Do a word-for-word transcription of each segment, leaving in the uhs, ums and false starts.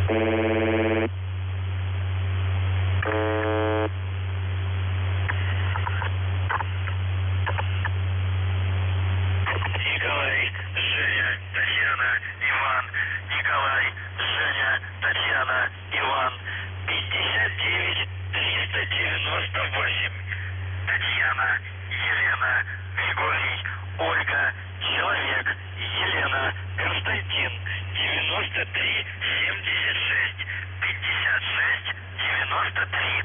Николай, Женя, Татьяна, Иван. Николай, Женя, Татьяна, Иван. пятьдесят девять триста девяносто восемь. Татьяна, Елена, Григорий, Ольга, Человек, Елена, Константин. девяносто три семьдесят шесть. пятьдесят шесть девяносто три.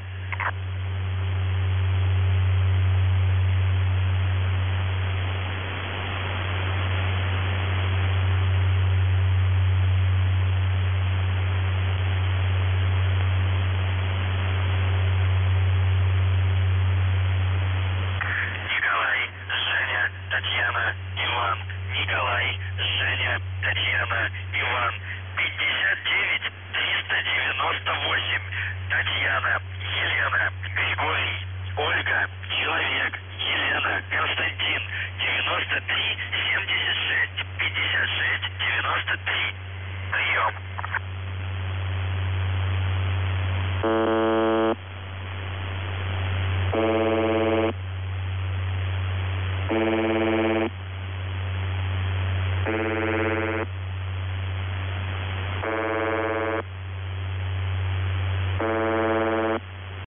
Николай, Женя, Татьяна, Иван. Николай, Женя, Татьяна, Иван. пятьдесят девять триста девяносто восемь. Татьяна, Елена, Григорий, Ольга, Человек, Елена, Константин. девяносто три семьдесят шесть. пятьдесят шесть девяносто три. Прием.